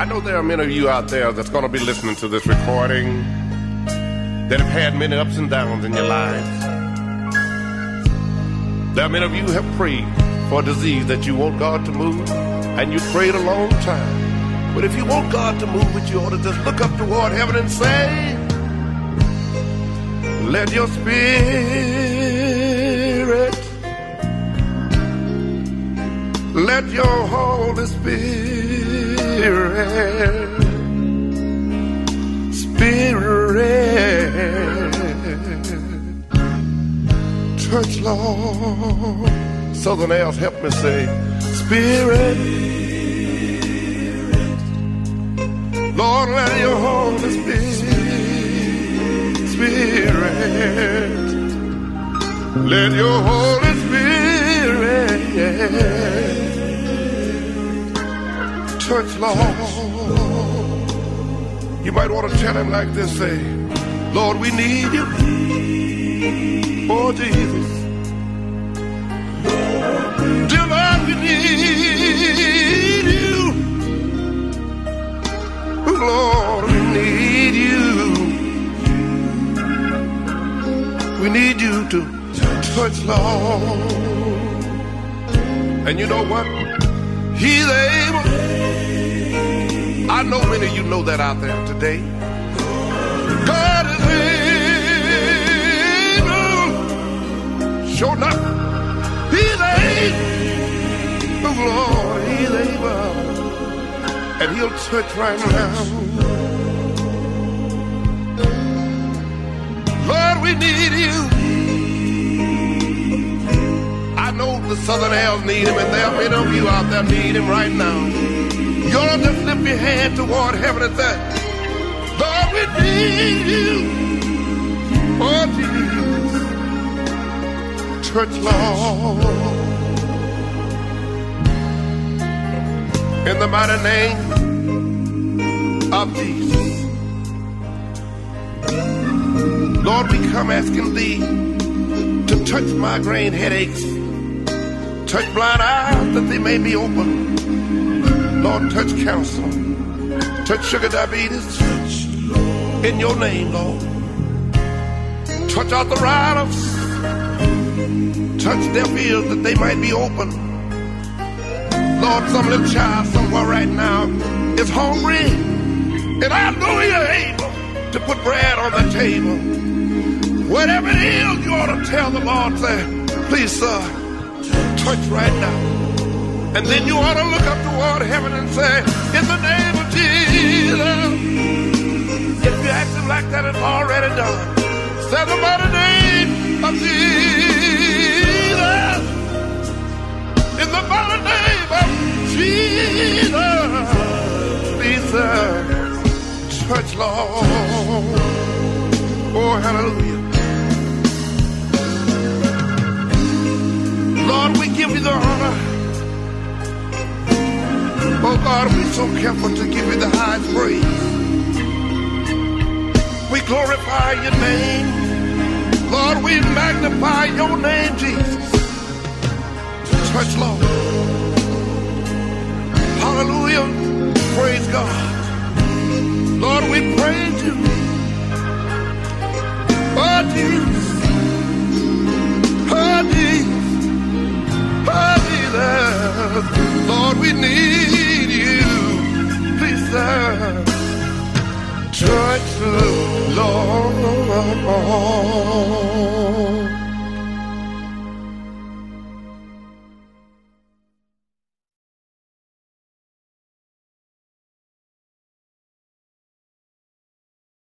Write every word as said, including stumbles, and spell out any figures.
I know there are many of you out there that's going to be listening to this recording that have had many ups and downs in your lives. There are many of you who have prayed for a disease that you want God to move, and you prayed a long time. But if you want God to move with you, ought to just look up toward heaven and say, let your spirit, let your Holy Spirit, Spirit, touch, Lord. Southern Else, help me say, Spirit, Lord, let your Holy Spirit, Spirit, let your Holy Spirit touch, Lord. You might want to tell him like this, say, Lord, we need you. Oh, Jesus. Dear Lord, we need you. Lord, we need you. We need you to touch, Lord. And you know what? He's able. I know many of you know that out there today. God is able. Sure enough. He's able. Lord, he's able. And he'll touch right now. Lord, we need you. I know the Southern Hells need him, and there are many of you out there need him right now. You ought to just lift your hand toward heaven and say, Lord, we need you. Oh, Jesus. Touch, Lord. In the mighty name of Jesus. Lord, we come asking thee to touch migraine headaches, touch blind eyes that they may be open. Lord, touch cancer, touch sugar diabetes, in your name, Lord. Touch arthritis, touch their ears that they might be open. Lord, some little child somewhere right now is hungry, and I know you're able to put bread on the table. Whatever it is, you ought to tell the Lord, say, please, sir, touch right now. And then you ought to look up toward heaven and say, in the name of Jesus. If you're acting like that, it's already done. Say the mighty name of Jesus. In the mighty name of Jesus, Jesus, touch, Lord. Oh, hallelujah. Lord, we give you the honor. Oh, God, we're so careful to give you the highest praise. We glorify your name. Lord, we magnify your name, Jesus. Touch, Lord. Hallelujah. Praise God. Lord, we praise you. Oh, Jesus. Oh, Jesus. Oh, Jesus. Lord, we need you. Please, sir. Touch, Lord.